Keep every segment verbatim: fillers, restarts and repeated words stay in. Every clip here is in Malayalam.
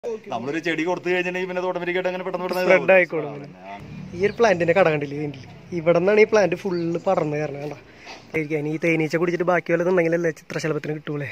നമ്മളൊരു ചെടി കൊടുത്തു കഴിഞ്ഞിട്ടുണ്ടെങ്കിൽ പിന്നെ ഓട്ടോമാറ്റിക്കായിട്ട് അങ്ങനെ പെട്ടെന്ന് സ്പ്രെഡ് ആയിക്കോളും. ഈ ഒരു പ്ലാന്റിന്റെ കട കണ്ടില്ലേ ഇതിൻ്റെ ഇവിടെ നിന്നാണ് ഈ പ്ലാന്റ് ഫുള്ള് പടർന്ന് കാരണം കണ്ടാ കഴിക്കാൻ. ഈ തേനീച്ച കുടിച്ചിട്ട് ബാക്കി വല്ലതുണ്ടെങ്കിലല്ലേ ചിത്രശലഭത്തിന് കിട്ടൂലേ.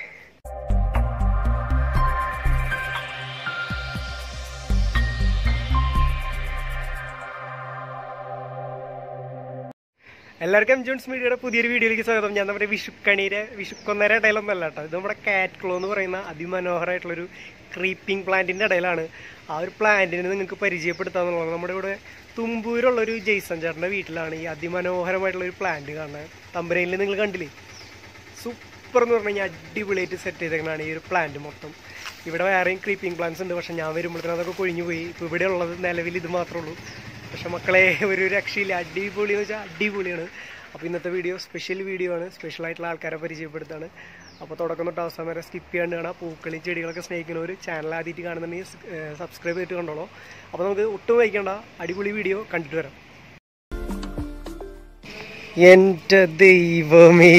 എല്ലാവർക്കും എം ജോൺസ് മീഡിയയുടെ പുതിയൊരു വീഡിയോയിലേക്ക് സ്വാഗതം. ഞാൻ നമ്മുടെ വിഷുക്കണിയുടെ വിഷുക്കൊന്നര ഇടയിലൊന്നും അല്ല കേട്ടോ. ഇത് നമ്മുടെ കാറ്റ് ക്ലോ എന്ന് പറയുന്ന അതിമനോഹരമായിട്ടുള്ളൊരു ക്രീപ്പിംഗ് പ്ലാന്റിൻ്റെ ഇടയിലാണ്. ആ ഒരു പ്ലാന്റിനെ നിങ്ങൾക്ക് പരിചയപ്പെടുത്താന്നുള്ളത് നമ്മുടെ ഇവിടെ തുമ്പൂരുള്ളൊരു ജെയ്സൺ ചേട്ടൻ്റെ വീട്ടിലാണ് ഈ അതിമനോഹരമായിട്ടുള്ളൊരു പ്ലാന്റ് കാണുന്നത്. തമ്പനയിൽ നിങ്ങൾ കണ്ടില്ലേ, സൂപ്പർ എന്ന് പറഞ്ഞു കഴിഞ്ഞാൽ അടിപൊളിയായിട്ട് സെറ്റ് ചെയ്തേക്കണതാണ് ഈ ഒരു പ്ലാന്റ് മൊത്തം. ഇവിടെ വേറെയും ക്രീപ്പിംഗ് പ്ലാന്റ്സ് ഉണ്ട്, പക്ഷേ ഞാൻ വരുമ്പോഴത്തേനും അതൊക്കെ കൊഴിഞ്ഞു പോയി. ഇപ്പോൾ ഇവിടെ ഉള്ളത് നിലവിൽ ഇത് മാത്രമേ ഉള്ളൂ. പക്ഷെ മക്കളെ ഒരു രക്ഷയില്ല, അടിപൊളി എന്ന് വെച്ചാൽ അടിപൊളിയാണ്. അപ്പോൾ ഇന്നത്തെ വീഡിയോ സ്പെഷ്യൽ വീഡിയോ ആണ്, സ്പെഷ്യലായിട്ടുള്ള ആൾക്കാരെ പരിചയപ്പെടുത്താണ്. അപ്പോൾ തുടക്കം തൊട്ട് അവസാനം വരെ സ്കിപ്പ് ചെയ്യാണ്ട് കാണാം. പൂക്കളും ചെടികളൊക്കെ സ്നേഹിക്കുന്ന ഒരു ചാനൽ ആദ്യമായിട്ട് കാണുന്നുണ്ടെങ്കിൽ സബ്സ്ക്രൈബ് ചെയ്തിട്ട് കണ്ടോളൂ. അപ്പോൾ നമുക്ക് ഒട്ടും വൈകേണ്ട, അടിപൊളി വീഡിയോ കണ്ടിട്ട് വരാം. എൻ്റെ ദൈവമേ,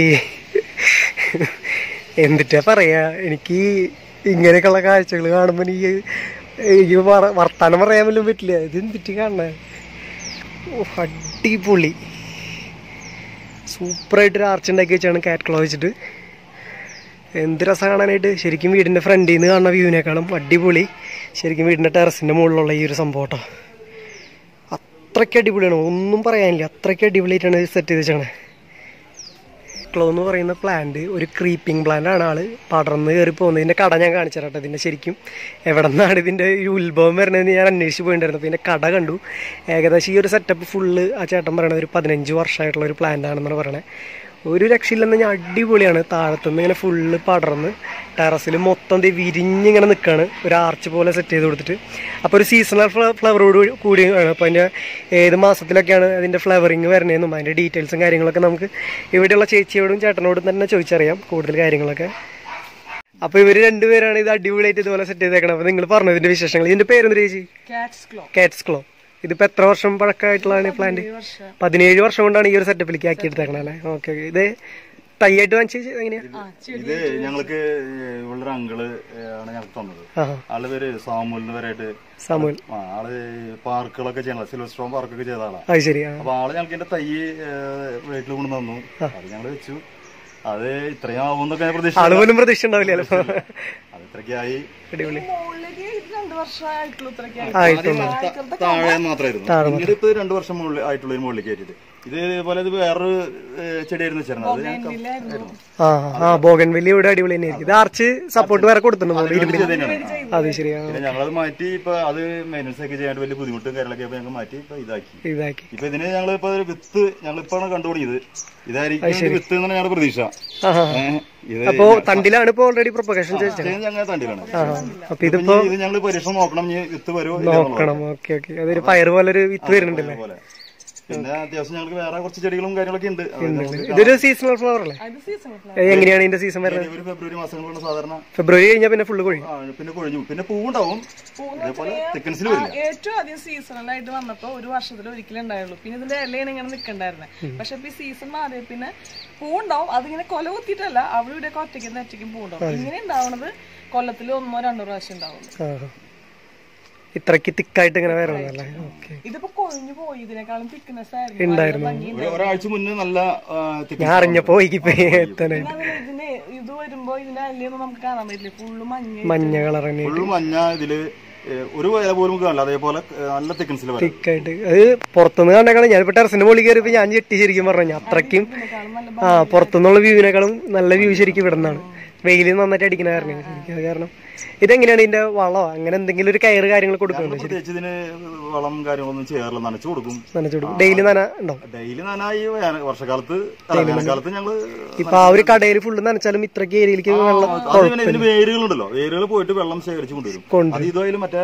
എന്നിട്ടാ പറയാ, എനിക്ക് ഇങ്ങനെയൊക്കെയുള്ള കാഴ്ചകൾ കാണുമ്പോൾ എനിക്ക് എനിക്ക് വർത്താനം പറയാൻ പോലും പറ്റില്ല. ഇത് എന്തിട്ട് കാണണേ, ഓ അടിപൊളി സൂപ്പറായിട്ടൊരു ആർച്ച് ഉണ്ടാക്കി വെച്ചാണ് കാറ്റ് ക്ലോ വെച്ചിട്ട്. എന്ത് രസം കാണാനായിട്ട്. ശരിക്കും വീടിൻ്റെ ഫ്രണ്ടിൽ നിന്ന് കാണുന്ന വ്യൂവിനേക്കാളും അടിപൊളി ശരിക്കും വീടിൻ്റെ ടെറസിൻ്റെ മുകളിലുള്ള ഈ ഒരു സംഭവം കേട്ടോ. അത്രയ്ക്ക് അടിപൊളിയാണ്, ഒന്നും പറയാനില്ല. അത്രയ്ക്ക് അടിപൊളിയായിട്ടാണ് സെറ്റ് ചെയ്ത് വെച്ചാണ്. ക്ലോ എന്ന് പറയുന്ന പ്ലാന്റ് ഒരു ക്രീപ്പിംഗ് പ്ലാന്റ് ആണ്. ആള് പടർന്ന് കയറി പോകുന്നത്. ഇതിൻ്റെ കട ഞാൻ കാണിച്ചു തരാം. ഇതിൻ്റെ ശരിക്കും എവിടെ നിന്നാണ് ഇതിൻ്റെ ഒരു ഉത്ഭവം വരുന്നതെന്ന് ഞാൻ അന്വേഷിച്ച് പോയിട്ടുണ്ടായിരുന്നു. അപ്പോൾ ഇതിൻ്റെ കട കണ്ടു. ഏകദേശം ഈ ഒരു സെറ്റപ്പ് ഫുള്ള് ആ ചേട്ടൻ പറയണത് ഒരു പതിനഞ്ച് വർഷമായിട്ടുള്ള ഒരു പ്ലാന്റ് ആണെന്നാണ് പറയണത്. ഒരു രക്ഷയില്ലെന്ന് ഞാൻ അടിപൊളിയാണ്. താഴത്തുനിന്ന് ഇങ്ങനെ ഫുള്ള് പടർന്ന് ടെറസിൽ മൊത്തം വിരിഞ്ഞിങ്ങനെ നിൽക്കുകയാണ്, ഒരു ആർച്ച് പോലെ സെറ്റ് ചെയ്ത് കൊടുത്തിട്ട്. അപ്പോൾ ഒരു സീസണൽ ഫ്ലവറോട് കൂടിയാണ്. അപ്പോൾ അതിൻ്റെ ഏത് മാസത്തിലൊക്കെയാണ് അതിൻ്റെ ഫ്ലവറിങ് വരണതെന്നും അതിൻ്റെ ഡീറ്റെയിൽസും കാര്യങ്ങളൊക്കെ നമുക്ക് ഇവിടെയുള്ള ചേച്ചിയോടും ചേട്ടനോടും തന്നെ ചോദിച്ചറിയാം കൂടുതൽ കാര്യങ്ങളൊക്കെ. അപ്പോൾ ഇവർ രണ്ടുപേരാണ് ഇത് അടിപൊളിയായിട്ട് ഇതുപോലെ സെറ്റ് ചെയ്തേക്കണം. അപ്പോൾ നിങ്ങൾ പറഞ്ഞു ഇതിൻ്റെ വിശേഷങ്ങൾ. ഇതിൻ്റെ പേരെന്താ ചേച്ചി? Cat's claw. ഇതിപ്പോൾ എത്ര വർഷം പഴക്കമായിട്ടുള്ളതാണ് ഈ പ്ലാന്റ്? പതിനേഴ് വർഷം കൊണ്ടാണ് ഈ ഒരു സെറ്റപ്പിലേക്ക് ആക്കി എടുത്തേക്കണേ അല്ലേ? Okay okay. ഇത് തയ്യായിട്ട് വാങ്ങിച്ചത് എങ്ങനെയാ? ഇത് ഞങ്ങൾക്ക് ഇവളുടെ അങ്കിള് ആണ് ഞങ്ങൾക്ക് തന്നത്. ആള് പേര് സാമുലിന് വരായിട്ട് സാമുൽ. ആള് പാർക്കുകളൊക്കെ ചെയ്യണം, സിൽവർ സ്റ്റോൺ പാർക്കൊക്കെ ചെയ്ത ആളാണ്. അത് ശരി. അപ്പൊ ആള് ഞങ്ങൾക്ക് എന്റെ തൈ വീട്ടിൽ കൊണ്ടു തന്നു. അത് ഞങ്ങള് വെച്ചു. അത് ഇത്രയും ആവുന്നൊക്കെ പ്രതീക്ഷ ആള് പോലും പ്രതീക്ഷ ഉണ്ടാവില്ലല്ലോ. അത് ഇത്രയ്ക്കായി. അടിപൊളി. താഴെ മാത്രമായിരുന്നു. പിന്നീട് ഇപ്പൊ രണ്ടു വർഷം മുകളിൽ ആയിട്ടുള്ള ഒരു മുകളിലേക്ക് കയറ്റിയത്. ഇതേപോലെ ഇത് വേറൊരു ചെടിയായിരുന്നു വെച്ചിരുന്നത്. ആ ബോഗൺവില്ല ഇവിടെ അടിപൊളി തന്നെയായിരിക്കും. ഇത് ആർച്ച് സപ്പോർട്ട് വേറെ കൊടുത്തിട്ടുണ്ട്. അത് ശരിയാണ്. പിന്നെ ഞങ്ങളത് മാറ്റി ഇപ്പൊ അത് മെയിൻ്റനൻസ് ഒക്കെ ചെയ്യാൻ വലിയ ബുദ്ധിമുട്ടും കാര്യങ്ങളൊക്കെ ഞങ്ങൾ മാറ്റി ഇപ്പൊ ഇതാക്കി ഇതാക്കി ഇപ്പൊ ഇതിന് ഞങ്ങൾ ഇപ്പൊ വിത്ത് ഞങ്ങളിപ്പോഴാണ് കണ്ടുപിടിയത്. ഇതായിരിക്കും വിത്ത് എന്നാണ് ഞങ്ങളുടെ പ്രതീക്ഷ. അപ്പൊ തണ്ടിലാണ് ഇപ്പൊ ഓൾറെഡി പ്രൊപ്പഗേഷൻ ചെയ്തത്. ഞങ്ങൾ തണ്ടിലാണ്. അപ്പൊ ഇതിപ്പോ ഇത് ഞങ്ങൾ പരീക്ഷണം നോക്കണം, വിത്ത് വരുമോ നോക്കണം. Okay okay. അതൊരു പയർ പോലെ ഒരു വിത്ത് വരുന്നുണ്ടല്ലേ? പിന്നെ അത്യാവശ്യം ഞങ്ങൾക്ക് വേറെ കുറച്ച് ചെടികളും കാര്യങ്ങളൊക്കെ ഉണ്ട്. ഇതൊരു സീസണൽ ഫ്ലവർ അല്ലേ? എങ്ങനെയാണ് ഇതിന്റെ സീസൺ വരുന്നത്? ഒരു ഫെബ്രുവരി മാസങ്ങളിലാണ് സാധാരണ. ഫെബ്രുവരി കഴിഞ്ഞാൽ പിന്നെ ഫുള്ള് കൊഴിയും. പിന്നെ കൊഴിഞ്ഞു. പിന്നെ പൂവുണ്ടാവും. ഏറ്റവും ആദ്യം സീസണലായിട്ട് വന്നപ്പോ ഒരു വർഷത്തിൽ ഒരിക്കലും ഉണ്ടായുള്ളൂ. പിന്നെ ഇതിന്റെ ഇലയാണ് ഇങ്ങനെ നിൽക്കണ്ടായിരുന്നത്. പക്ഷെ ഇപ്പൊ ഈ സീസൺ മാറിയ പിന്നെ പൂവുണ്ടാവും. അതിങ്ങനെ കൊല കുത്തിയിട്ടല്ല, അവിടെ ഇവിടെ ഒറ്റയ്ക്കും തെറ്റയ്ക്കും പൂവുണ്ടാവും. ഇങ്ങനെ ഉണ്ടാവുന്നത് കൊല്ലത്തിൽ ഒന്നോ രണ്ടോ പ്രാവശ്യം ഉണ്ടാവും. ഇത്രക്ക് തിക്കായിട്ട് ഇങ്ങനെ വരണല്ലേ? ഇതിപ്പോ കൊഴിഞ്ഞു പോയി. ഇതിനേക്കാളും തിക്നെസ് ആയിരുന്നു. ഒരാഴ്ച മുന്നേ നല്ല ഞാൻ അറിഞ്ഞപ്പോ ഇതിന് ഇത് വരുമ്പോ ഇതിന്റെ അല്ലയൊന്നും നമുക്ക് കാണാൻ പറ്റില്ല. ഫുള്ള് മഞ്ഞ മഞ്ഞ കളർ ഫുള്ള് മഞ്ഞ. ഇതില് ഒരു വില പോലും കാണില്ല. അതേപോലെ നല്ല തിക്നെസ്സിൽ തിക്കായിട്ട്. അത് പുറത്തുനിന്ന് കണ്ടേക്കാളും ഞാനിപ്പോ ടെറസിന്റെ മുകളിൽ കയറിയപ്പോ ഞാൻ ചെട്ടി ശരിക്കും പറഞ്ഞു. അത്രയ്ക്കും ആ പുറത്തുനിന്നുള്ള വ്യൂവിനേക്കാളും നല്ല വ്യൂ ശരിക്കും ഇവിടെ നിന്നാണ്. വെയില് നന്നായിട്ട് അടിക്കുന്ന കാരണം ശരിക്കും. അത് കാരണം ഇതെങ്ങനെയാണ് ഇതിന്റെ വളമോ അങ്ങനെ എന്തെങ്കിലും ഒരു കയറ് കാര്യങ്ങൾ കൊടുക്കുന്നുണ്ട്? പ്രത്യേകിച്ച് ഇതിന് വളം കാര്യങ്ങളൊന്നും ചെയ്യാറില്ല. നനച്ചു കൊടുക്കും. നനച്ചു കൊടുക്കും. ഡെയിലി നന ഉണ്ടോ? ഡെയിലി നനായി വർഷക്കാലത്ത് വേനൽക്കാലത്ത് ഞങ്ങള് ഇപ്പൊ ആ ഒരു കടയിൽ ഫുള്ള് നനച്ചാലും ഇത്രയ്ക്ക് ഏരിയയിലേക്ക് വെള്ളം. ഇതിന് വേരുകളുണ്ടല്ലോ, വേരുകൾ പോയിട്ട് വെള്ളം ശേഖരിച്ച് കൊണ്ടുവരും. അത് ഇതായാലും മറ്റേ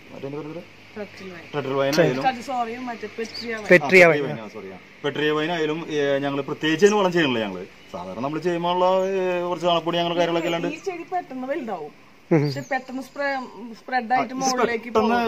പെട്രിയ വൈനായാലും ഞങ്ങൾ പ്രത്യേകിച്ച് അതിന് വളം ചെയ്യണില്ല. ഞങ്ങള് സാധാരണ നമ്മൾ ചെയ്യുമ്പോഴുള്ള കുറച്ച് നാളപ്പൊടി ഞങ്ങൾ കാര്യങ്ങളൊക്കെ അല്ലാണ്ട് പെട്ടെന്ന് വലുതാവും. പെട്ടെന്ന് സ്പ്രെഡ് ആയിട്ട് മുകളിലേക്ക്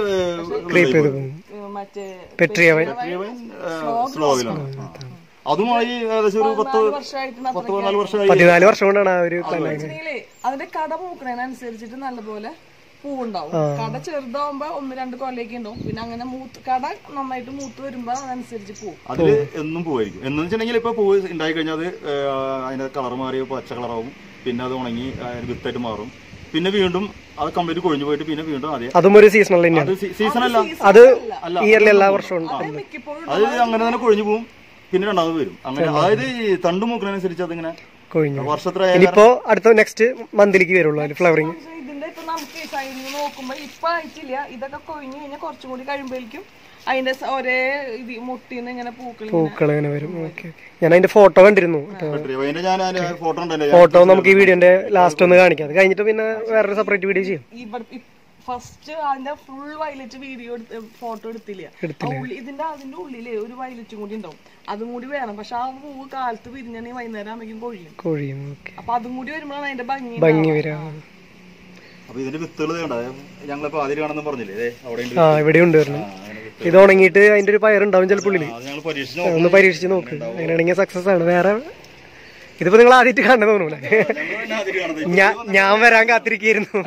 സ്ലോവിലാണ്. അതുമായി ഏകദേശം ഒരു പത്ത് പത്ത് പതിനാല് വർഷമായി. പതിനാല് വർഷം കൊണ്ടാണ് ആ ഒരു അതിന്റെ കട മൂക്കണതിനനുസരിച്ചിട്ട് നല്ലപോലെ പൂവുണ്ടാവും. കട ചെറുതാവുമ്പോ ഒന്ന് രണ്ട് കൊല്ലയൊക്കെ ഉണ്ടാവും. പിന്നെ അങ്ങനെ മൂത്ത് കട നന്നായിട്ട് മൂത്ത് വരുമ്പോ അതനുസരിച്ച് പൂവും. അതില് എന്നും പൂവായിരിക്കും. എന്ന് വെച്ചിട്ടുണ്ടെങ്കിൽ ഇപ്പൊ പൂവ് ഉണ്ടായി കഴിഞ്ഞാൽ അത് അതിന്റെ കളർ മാറി പച്ച കളറാവും. പിന്നെ അത് ഉണങ്ങി വിത്തായിട്ട് മാറും. പിന്നെ വീണ്ടും അത് കംപ്ലീറ്റ് കൊഴിഞ്ഞു പോയിട്ട് പിന്നെ വീണ്ടും അതെ അതും ഒരു സീസണൽ തന്നെയാണ്. സീസൺ അല്ല, അത് ഇയർലി എല്ലാ വർഷവും അത് അങ്ങനെ തന്നെ കൊഴിഞ്ഞു പോവും. പിന്നെ രണ്ടാമത് വരും. അങ്ങനെ അതായത് ഈ തണ്ട് മൂക്കുന്നതിനനുസരിച്ച് അതിങ്ങനെ കൊഴിഞ്ഞു. വർഷത്ര ഇനിയിപ്പോ അടുത്ത നെക്സ്റ്റ് മന്തിലേക്ക് വരുള്ളൂ അതിൽ ഫ്ലവറിങ്. ഇതിന്റെ ഇപ്പൊ നമുക്ക് സൈഡിൽ നോക്കുമ്പോ ഇപ്പൊ ആയിട്ടില്ല. ഇതൊക്കെ കൊഴിഞ്ഞു കഴിഞ്ഞാൽ കുറച്ചും കൂടി കഴിയുമ്പോഴേക്കും അതിന്റെ ഒരേ ഇത് മുട്ടിന്ന് ഇങ്ങനെ പൂക്കൾ പൂക്കൾ ഇങ്ങനെ വരും. Okay okay. ഞാൻ അതിന്റെ ഫോട്ടോ കണ്ടിരുന്നു. ഫോട്ടോ ഫോട്ടോ നമുക്ക് ഈ വീഡിയോന്റെ ലാസ്റ്റ് ഒന്ന് കാണിക്കാം. അത് കഴിഞ്ഞിട്ട് പിന്നെ വേറൊരു സെപ്പറേറ്റ് വീഡിയോ ചെയ്യും. ഫസ്റ്റ് അതിന്റെ ഫുൾ വയലറ്റ് വീഡിയോ എടുത്ത് ഫോട്ടോ എടുത്തില്ല. ഇതിന്റെ അതിന്റെ ഉള്ളില് ഒരു വയലറ്റും കൂടി ഉണ്ടാവും. അതും കൂടി വേണം. പക്ഷെ ആ പൂവ് കാലത്ത് വിരിഞ്ഞാണെങ്കിൽ വൈകുന്നേരം ആകുമ്പോഴേക്കും കൊഴിയും കൊഴിയും അപ്പൊ അതും കൂടി വരുമ്പോഴാണ് അതിന്റെ ഭംഗി ഭംഗി വരാ. അപ്പൊ ഇതിന്റെ വിത്തുകൾ ഞങ്ങളിപ്പോ ആദ്യം കാണുന്ന പറഞ്ഞില്ലേ, ആ ഇവിടെ ഉണ്ട് പറഞ്ഞു. ഇത് ഉണങ്ങിയിട്ട് അതിന്റെ ഒരു പയറുണ്ടാവും ചിലപ്പോൾ ഉള്ളില്. ഒന്ന് പരീക്ഷിച്ച് നോക്ക്. അങ്ങനെയാണെങ്കിൽ സക്സസ് ആണ്. വേറെ ഇതിപ്പോ നിങ്ങൾ ആദ്യമായിട്ട് കാണുന്ന തോന്നൂല. ഞാൻ ഞാൻ വരാൻ കാത്തിരിക്കുന്നു.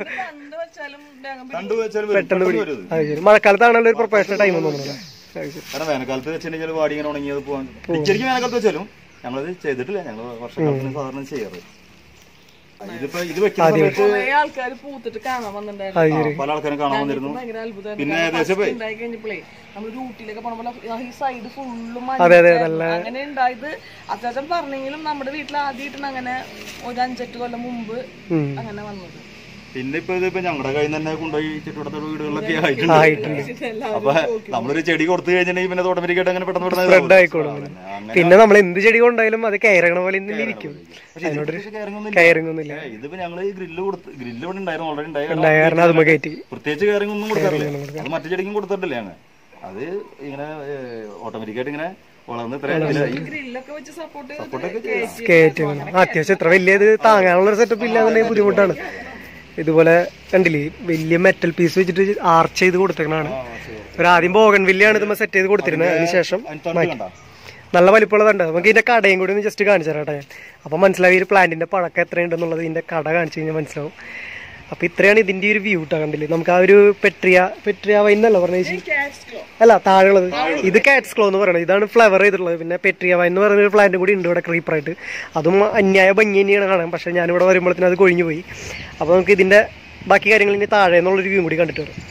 പെട്ടെന്ന് മഴക്കാലത്താണല്ലോ ഒരു പ്രൊഫഷണൽ ടൈം തോന്നുന്നു. വേനൽക്കാലത്ത് വെച്ചിട്ടുണ്ടെങ്കിൽ വാടി ഇങ്ങനെ ഉണങ്ങിയത് പോകാൻ ശരിക്കും വേനൽക്കാലത്ത് വെച്ചാലും ഞങ്ങളത് ചെയ്തിട്ടില്ല. ഞങ്ങൾ വർഷക്കാലത്തിന് സാധാരണ ചെയ്യാറ്. ഇതിപ്പോ ഇത് വെക്കുന്ന ആൾക്കാർ പൂത്തിട്ട് കാണാൻ വന്നിട്ടുണ്ടായിരുന്നു. പല ആൾക്കാരും കാണാൻ വന്നിരുന്നു. ഭയങ്കര അത്ഭുതം. പിന്നെ ഏകദേശം ഉണ്ടായി കഴിഞ്ഞപ്പോഴേ നമ്മൾ ഊട്ടിയിലൊക്കെ പോണ ഈ സൈഡ് ഫുള്ളും അങ്ങനെ ഉണ്ടായത്. അത്യാവശ്യം പറഞ്ഞെങ്കിലും നമ്മുടെ വീട്ടിൽ ആദ്യമായിട്ടാണ് അങ്ങനെ ഒരു അഞ്ചെട്ട് കൊല്ലം മുമ്പ് അങ്ങനെ വന്നത്. പിന്നെ ഇപ്പൊ ഇതിപ്പോ ഞങ്ങളുടെ കയ്യിൽ നിന്ന് തന്നെ കൊണ്ടുപോയി ചുറ്റുവട്ടത്തോട് വീടുകളിലൊക്കെ ആയിട്ടുണ്ട്. അപ്പൊ നമ്മളൊരു ചെടി കൊടുത്തു കഴിഞ്ഞിട്ടുണ്ടെങ്കിൽ പിന്നെ ഓട്ടോമാറ്റിക്കായിട്ട് അങ്ങനെ പെട്ടെന്ന് പെട്ടെന്ന് ആയിക്കോളും. പിന്നെ നമ്മൾ എന്ത് ചെടി കൊണ്ടായാലും അത് കയറണ പോലെ ഇരിക്കും. കയറിംഗ് ഒന്നുമില്ല. ഇതിപ്പോ ഞങ്ങള് ഗ്രില്ല് കൊടുത്ത് ഗ്രില്ല് ഇവിടെ ഉണ്ടായിരുന്നു, ഓൾറെഡി ഉണ്ടായിരുന്നു. അത് കയറ്റി പ്രത്യേകിച്ച് കയറിംഗ് ഒന്നും കൊടുക്കാറില്ല. അത് മറ്റു ചെടിക്കും കൊടുത്തിട്ടില്ലേ ഞങ്ങൾ. അത് ഇങ്ങനെ ഓട്ടോമാറ്റിക്കായിട്ട് ഇങ്ങനെ വളർന്ന് കയറ്റി. അത്യാവശ്യം ഇത്ര വലിയത് താങ്ങാനുള്ളൊരു സെറ്റപ്പ് ഇല്ലാന്നുണ്ടെങ്കിൽ ബുദ്ധിമുട്ടാണ്. ഇതുപോലെ കണ്ടില്ലേ വലിയ മെറ്റൽ പീസ് വെച്ചിട്ട് ആർച്ച് ചെയ്ത് കൊടുത്തേക്കണാണ്. ഒരു ആദ്യം ബോഗൻ വില്ലാണ് ഇതുമ്മ സെറ്റ് ചെയ്ത് കൊടുത്തിരുന്നത്. അതിനുശേഷം നല്ല വലിപ്പമുള്ളതുണ്ട്. നമുക്ക് ഇതിന്റെ കടയും കൂടി ഒന്ന് ജസ്റ്റ് കാണിച്ചു തരാം ഞാൻ. അപ്പൊ മനസ്സിലാവും ഈ ഒരു പ്ലാന്റിന്റെ പഴക്കം എത്രയുണ്ടെന്നുള്ളത് ഇതിന്റെ കട കാണിച്ചു കഴിഞ്ഞാൽ മനസ്സിലാവും. അപ്പൊ ഇത്രയാണ് ഇതിന്റെ ഒരു വ്യൂ ട്ടാ. കണ്ടില്ലേ നമുക്ക് ആ ഒരു പെട്രിയ പെട്രിയ വൈൻ എന്നല്ല പറഞ്ഞ അല്ല താഴെയുള്ളത്. ഇത് കാറ്റ്സ് ക്ലോ എന്ന് പറയുന്നത്. ഇതാണ് ഫ്ലവർ ചെയ്തിട്ടുള്ളത്. പിന്നെ പെട്രിയ വൈൻ എന്ന് പറയുന്ന ഒരു പ്ലാന്റ് കൂടി ഉണ്ട് ഇവിടെ ക്രീപ്പറായിട്ട്. അതും അന്യായ ഭംഗി തന്നെയാണ് കാണാൻ. പക്ഷെ ഞാനിവിടെ വരുമ്പോഴത്തേനും അത് കൊഴിഞ്ഞു പോയി. അപ്പൊ നമുക്ക് ഇതിന്റെ ബാക്കി കാര്യങ്ങൾ ഇനി താഴെ എന്നുള്ളൊരു വ്യൂ കൂടി കണ്ടിട്ട് വരും.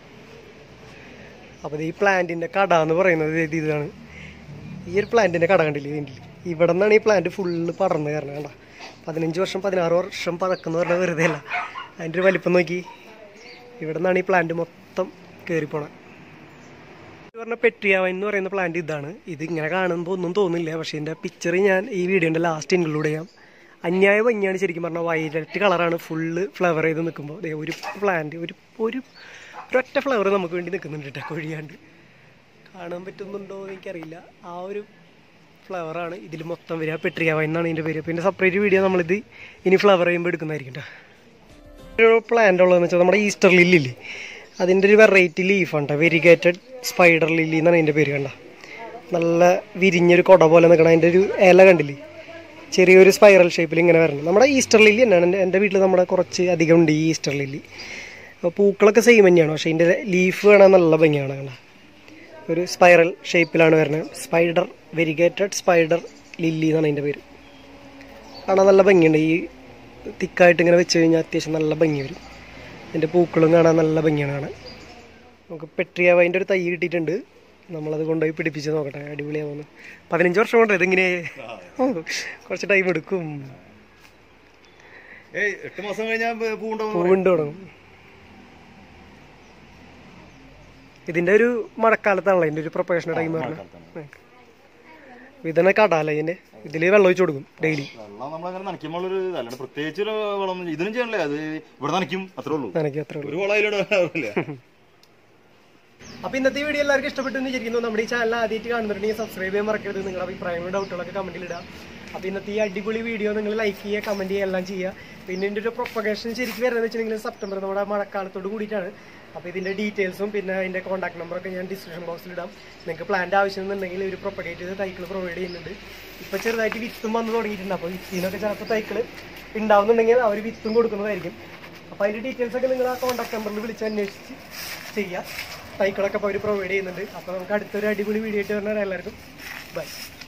അപ്പൊ ഈ പ്ലാന്റിന്റെ കട എന്ന് പറയുന്നത് ഇതാണ്. ഈ ഒരു പ്ലാന്റിന്റെ കട കണ്ടില്ലേ ഇതിൻ്റെ ഇവിടെ നിന്നാണ് ഈ പ്ലാന്റ് ഫുള്ള് പടർന്ന് കാരണം. കണ്ട പതിനഞ്ച് വർഷം പതിനാറ് വർഷം പഴക്കം പറഞ്ഞാൽ വെറുതെ അല്ല. അതിൻ്റെ ഒരു വലിപ്പം നോക്കി. ഇവിടെ നിന്നാണ് ഈ പ്ലാന്റ് മൊത്തം കയറിപ്പോണത്. പറഞ്ഞ പെട്രിയ വൈൻ എന്ന് പറയുന്ന പ്ലാന്റ് ഇതാണ്. ഇത് ഇങ്ങനെ കാണുമ്പോൾ ഒന്നും തോന്നില്ല. പക്ഷേ ഇതിൻ്റെ പിക്ചർ ഞാൻ ഈ വീഡിയോൻ്റെ ലാസ്റ്റ് ഇൻക്ലൂഡ് ചെയ്യാം. അന്യായ ഭംഗിയാണ് ശരിക്കും പറഞ്ഞാൽ. വയലറ്റ് കളറാണ് ഫുള്ള് ഫ്ലവർ ചെയ്ത് നിൽക്കുമ്പോൾ. ഒരു പ്ലാന്റ് ഒരു ഒരു ഒരൊറ്റ ഫ്ലവർ നമുക്ക് വേണ്ടി നിൽക്കുന്നുണ്ട് കേട്ടോ, കൊഴിയാണ്ട്. കാണാൻ പറ്റുന്നുണ്ടോ എന്ന് എനിക്കറിയില്ല. ആ ഒരു ഫ്ലവറാണ് ഇതിൽ മൊത്തം വരിക. പെട്രിയ വൈൻ എന്നാണ് ഇതിൻ്റെ പേര്. പിന്നെ സെപ്പറേറ്റ് വീഡിയോ നമ്മളിത് ഇനി ഫ്ലവർ ചെയ്യുമ്പോൾ എടുക്കുന്നതായിരിക്കും കേട്ടോ. ഒരു പ്ലാന്റ് ഉള്ളതെന്ന് വെച്ചാൽ നമ്മുടെ ഈസ്റ്റർ ലില്ലി ഇല്ലേ, അതിൻ്റെ ഒരു വെറൈറ്റി ലീഫാണ് കേട്ടോ. വെരിഗേറ്റഡ് സ്പൈഡർ ലില്ലി എന്നാണ് അതിൻ്റെ പേര്. കണ്ട നല്ല വിരിഞ്ഞൊരു കൊട പോലെ നിൽക്കണം. അതിൻ്റെ ഒരു ഇല കണ്ടില്ലേ, ചെറിയൊരു സ്പൈറൽ ഷേപ്പിൽ ഇങ്ങനെ വരണം. നമ്മുടെ ഈസ്റ്റർ ലില്ലി തന്നെയാണ്. എൻ്റെ എൻ്റെ വീട്ടിൽ നമ്മുടെ കുറച്ച് അധികം ഉണ്ട് ഈ ഈസ്റ്റർ ലില്ലി. അപ്പോൾ പൂക്കളൊക്കെ സെയിം തന്നെയാണ്. പക്ഷേ ഇതിൻ്റെ ലീഫ് കാണാൻ നല്ല ഭംഗിയാണ്. കണ്ട ഒരു സ്പൈറൽ ഷേപ്പിലാണ് വരുന്നത്. സ്പൈഡർ വെരിഗേറ്റഡ് സ്പൈഡർ ലില്ലി എന്നാണ് അതിൻ്റെ പേര്. കാണാൻ നല്ല ഭംഗിയുണ്ട്. ഈ തിക്കായിട്ട് ഇങ്ങനെ വെച്ച് കഴിഞ്ഞാൽ അത്യാവശ്യം നല്ല ഭംഗി വരും. അതിൻ്റെ പൂക്കളും കാണാൻ നല്ല ഭംഗിയാണ് കാണാൻ. നമുക്ക് പെട്രിയ വൈൻ്റെ ഒരു തൈ കിട്ടിയിട്ടുണ്ട്. നമ്മളത് കൊണ്ടുപോയി പിടിപ്പിച്ച് നോക്കട്ടെ, അടിപൊളിയാവുന്നു. പതിനഞ്ച് വർഷം കൊണ്ട് ഇതിങ്ങനെ കുറച്ച് ടൈം എടുക്കും. പൂവുണ്ട് തുടങ്ങും. ഇതിൻ്റെ ഒരു മഴക്കാലത്താണല്ലോ ഇതിൻ്റെ ഒരു പ്രൊപ്പറേഷൻ ടൈം പറഞ്ഞത്. ഇതന്നെ കടാല ഇതിന്റെ. ഇതില് വെള്ളം ഒഴിച്ചു കൊടുക്കും ഡെയിലി. പ്രത്യേകിച്ച് ഇതിനും ചെയ്യണല്ലേ, അത് ഇവിടെ നനയ്ക്കും, അത്രേ ഉള്ളൂ. അപ്പൊ ഇന്നത്തെ വീഡിയോ എല്ലാവർക്കും ഇഷ്ടപ്പെട്ടു എന്ന് വിചാരിക്കുന്നു. നമ്മുടെ ഈ ചാനൽ ആദ്യമായിട്ട് കാണുന്നുണ്ടെങ്കിൽ സബ്സ്ക്രൈബ് ചെയ്യാൻ മറക്കരുത്. നിങ്ങളുടെ അഭിപ്രായങ്ങളും ഡൗട്ടുകളൊക്കെ കമന്റിൽ ഇടാം. അപ്പൊ ഇന്നത്തെ ഈ അടിപൊളി വീഡിയോ നിങ്ങൾ ലൈക്ക് ചെയ്യുക, കമന്റ് ചെയ്യുക, എല്ലാം ചെയ്യുക. പിന്നെ ഇതിന്റെ ഒരു പ്രൊപ്പഗേഷൻ ശരിക്കും വരുന്നത് വെച്ചിട്ടുണ്ടെങ്കിൽ സെപ്റ്റംബർ നമ്മുടെ മഴക്കാലത്തോട് കൂടിയിട്ടാണ്. അപ്പോൾ ഇതിൻ്റെ ഡീറ്റെയിൽസും പിന്നെ അതിൻ്റെ കോൺടാക്ട് നമ്പറൊക്കെ ഞാൻ ഡിസ്ക്രിപ്ഷൻ ബോക്സിൽ ഇടാം. നിങ്ങൾക്ക് പ്ലാന്റ് ആവശ്യമെന്നുണ്ടെങ്കിൽ ഒരു പ്രൊപ്പഗേറ്റ് ചെയ്ത് തൈക്കൾ പ്രൊവൈഡ് ചെയ്യുന്നുണ്ട്. ഇപ്പോൾ ചെറുതായിട്ട് വിത്തും വന്ന് തുടങ്ങിയിട്ടുണ്ട്. അപ്പോൾ വിത്തിനൊക്കെ ചിലപ്പോൾ തൈക്കൾ ഉണ്ടാവുന്നുണ്ടെങ്കിൽ അവർ വിത്തും കൊടുക്കുന്നതായിരിക്കും. അപ്പോൾ അതിൻ്റെ ഡീറ്റെയിൽസ് ഒക്കെ നിങ്ങൾ ആ കോൺടാക്ട് നമ്പറിൽ വിളിച്ച് അന്വേഷിച്ച് ചെയ്യുക. തൈക്കളൊക്കെ അപ്പോൾ അവർ പ്രൊവൈഡ് ചെയ്യുന്നുണ്ട്. അപ്പോൾ നമുക്ക് അടുത്തൊരു അടിപൊളി വീഡിയോ ആയിട്ട് പറഞ്ഞാൽ എല്ലാവർക്കും ബൈ.